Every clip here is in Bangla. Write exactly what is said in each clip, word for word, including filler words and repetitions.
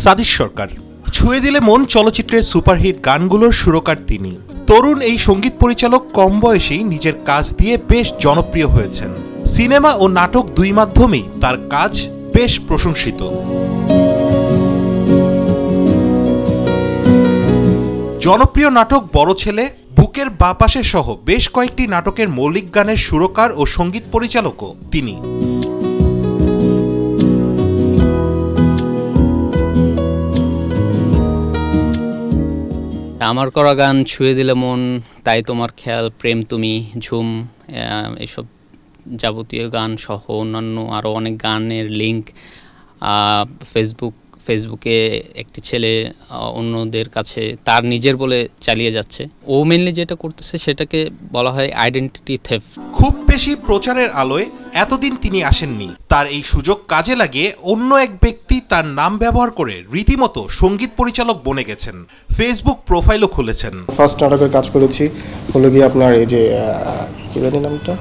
সাজিদ সরকার ছুঁয়ে দিলে মন চলচ্চিত্রের সুপারহিট গানগুলোর সুরকার তিনি। তরুণ এই সঙ্গীত পরিচালক কম বয়সেই নিজের কাজ দিয়ে বেশ জনপ্রিয় হয়েছেন। সিনেমা ও নাটক দুই মাধ্যমেই তার কাজ বেশ প্রশংসিত। জনপ্রিয় নাটক বড় ছেলে, বুকের বাঁ পাশে সহ বেশ কয়েকটি নাটকের মৌলিক গানের সুরকার ও সঙ্গীত পরিচালকও তিনি। আমার করা গান ছুঁয়ে দিলে মন, তাই তোমার খেয়াল, প্রেম তুমি, ঝুম, এসব যাবতীয় গান সহ অন্যান্য আরও অনেক গানের লিঙ্ক ফেসবুক ফেসবুকে একটি ছেলে অন্যদের কাছে তার নিজের বলে চালিয়ে যাচ্ছে। ও মেনলি যেটা করতেছে সেটাকে বলা হয় আইডেন্টিটি থেফট। খুব বেশি প্রচারের আলোয় এতদিন তিনি আসেননি। তার এই সুযোগ কাজে লাগিয়ে অন্য এক ব্যক্তি তার নাম ব্যবহার করে রীতিমতো সঙ্গীত পরিচালক বনে গেছেন। ফেসবুক প্রোফাইলও খুলেছেন। ফার্স্ট নাটকের কাজ করেছি হলো গিয়ে আপনার এই যে কি জানি নামটা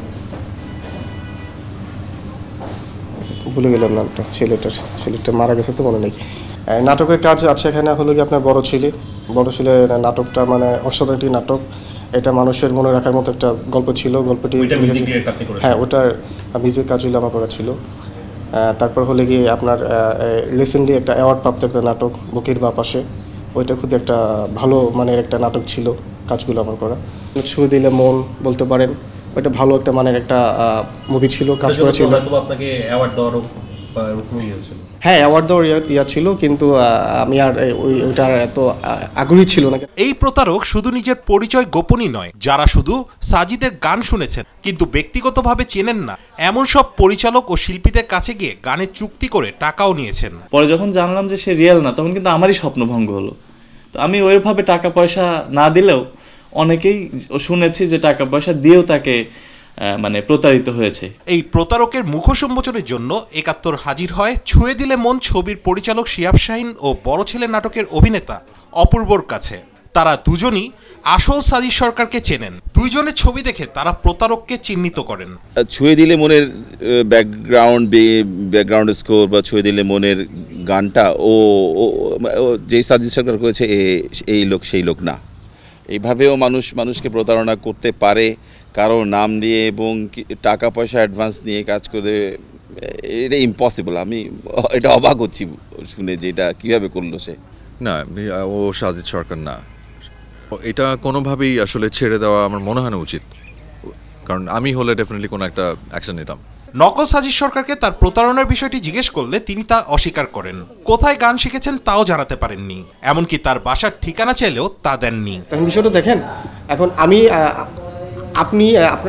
ভুলে গেলাম, নামটা ছেলেটার ছেলেটা মারা গেছে তো মনে নেই। নাটকের কাজ আছে এখানে হলো গিয়ে আপনার বড় ছেলে। বড় ছেলে নাটকটা মানে অসাধারণ একটি নাটক। এটা মানুষের মনে রাখার মতো একটা গল্প ছিল। গল্পটি হ্যাঁ ওটার মিউজিক কাজ হলো আমার করা ছিল। তারপর হলে গিয়ে আপনার রিসেন্টলি একটা অ্যাওয়ার্ড প্রাপ্ত একটা নাটক বুকের বাঁ পাশে, ওইটা খুব একটা ভালো মানের একটা নাটক ছিল, কাজগুলো আমার করা। ছুঁয়ে দিলে মন বলতে পারেন, ওইটা ভালো একটা মানের একটা মুভি ছিল, কাজ করা ছিল। আপনাকে অ্যাওয়ার্ড দেওয়ার হ্যাঁ অ্যাওয়ার্ড দেওয়ার ইয়া ছিল, কিন্তু আমি আর ওইটার এত আগ্রহী ছিল না। এই প্রতারক শুধু নিজের পরিচয় গোপনই নয়, যারা শুধু সাজিদের গান শুনেছেন কিন্তু ব্যক্তিগতভাবে চেনেন না, এমন সব পরিচালক ও শিল্পীদের কাছে গিয়ে গানের চুক্তি করে টাকাও নিয়েছেন। পরে যখন জানলাম যে সে রিয়েল না, তখন কিন্তু আমারই স্বপ্নভঙ্গ হলো। তো আমি ওইভাবে টাকা পয়সা না দিলেও অনেকেই শুনেছি যে টাকা পয়সা দিয়েও তাকে মানে প্রতারিত হয়েছে। এই প্রতারকের মুখোশ উন্মোচনের জন্য একাত্তর হাজির হয় ছুঁয়ে দিলে মন ছবির পরিচালক শিহাব শাহীন ও বড় ছেলে নাটকের অভিনেতা অপূর্বর কাছে। তারা দুজনই আসল সাজিদ সরকারকে চেনেন। দুইজনের ছবি দেখে তারা প্রতারককে চিহ্নিত করেন। ছুঁয়ে দিলে মনের ব্যাকগ্রাউন্ড ব্যাকগ্রাউন্ড স্কোর বা ছুঁয়ে দিলে মনের গানটা ও যেই সাজিদ সরকার করেছে এই লোক সেই লোক না। এইভাবেও মানুষ মানুষকে প্রতারণা করতে পারে কারো নাম দিয়ে এবং টাকা পয়সা অ্যাডভান্স নিয়ে কাজ করে, এটা ইম্পসিবল। আমি এটা অবাক হচ্ছি শুনে যে এটা কীভাবে করলো সে। না, ও সাজিদ সরকার না। এটা কোনোভাবেই আসলে ছেড়ে দেওয়া আমার মনে হয় না উচিত, কারণ আমি হলে ডেফিনেটলি কোনো একটা অ্যাকশন নিতাম। নকল সাজিদ সরকারকে তার প্রতারণার বিষয়টি জিজ্ঞেস করলে তিনি তা অস্বীকার করেন। কোথায় গান শিখেছেন তাও জানাতে পারেননি, এমনকি তার বাসার ঠিকানা চাইলেও তা দেননি। বিষয়টা দেখেন, এখন আমি আপনি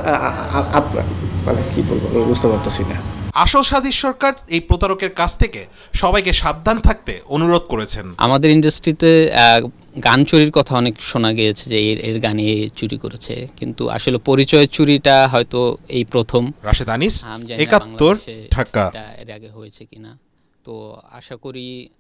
মানে কি বলবো বুঝতে পারতেছি না। আসল সাজিদ সরকার এই প্রতারকের কাছ থেকে সবাইকে সাবধান থাকতে অনুরোধ করেছেন। আমাদের ইন্ডাস্ট্রিতে গান চুরির কথা অনেক শোনা গিয়েছে যে এর এর গানে চুরি করেছে, কিন্তু আসলে পরিচয় চুরিটা হয়তো এই প্রথম। রাশেদ আনিস, একাত্তর, ঢাকা। এর আগে হয়েছে কিনা, তো আশা করি